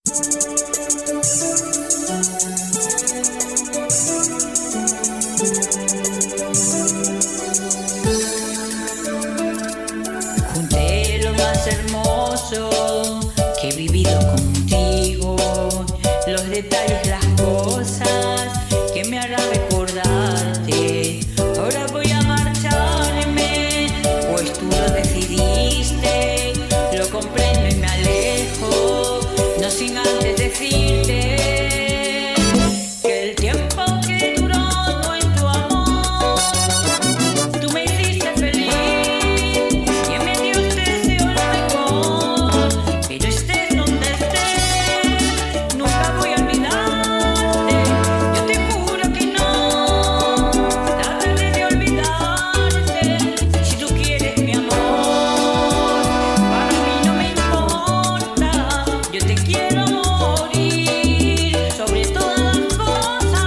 Junté lo más hermoso que he vivido contigo, los detalles, las cosas que me harán recordarte. Ahora voy a marcharme, pues tú lo decidiste, lo comprendo y me alejo, no sin antes decirte que el tiempo que duró nuestro amor, tú me hiciste feliz y en mi Dios deseo lo mejor, pero estés donde estés, nunca voy a olvidarte, yo te juro que no, trataré de olvidarte, si tú quieres mi amor, para mí no me importa, yo te quiero morir sobre todas las cosas.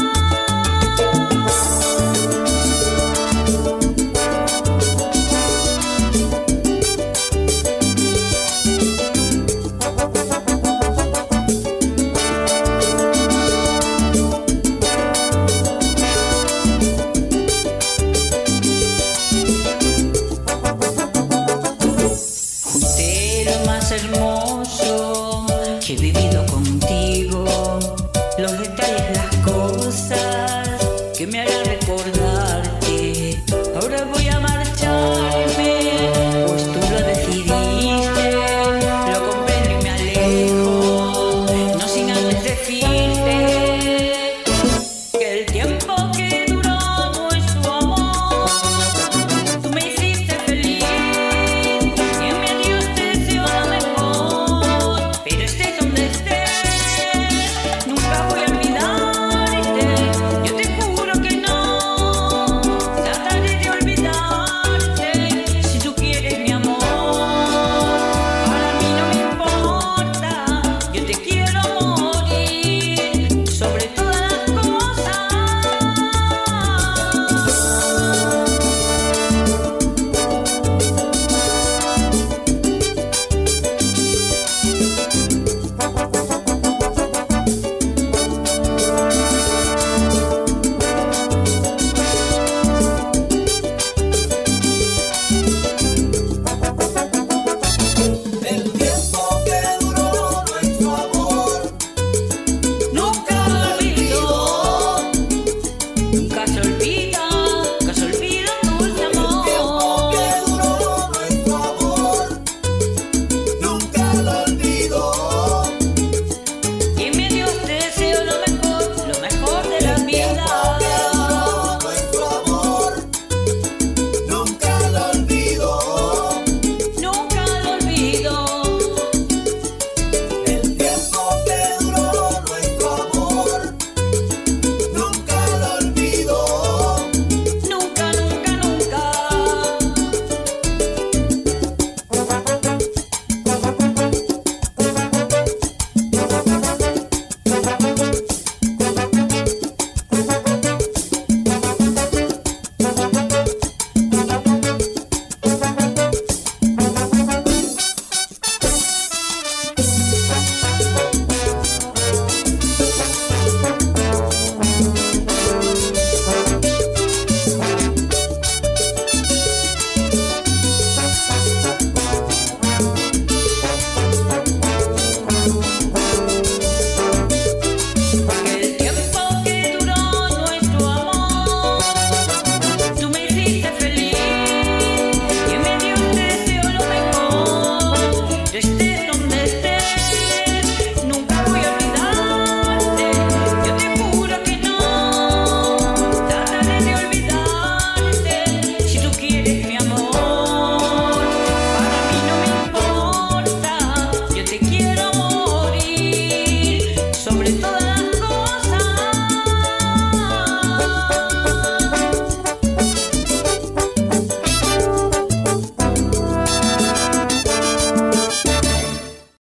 Junté lo más hermoso que he vivido contigo, los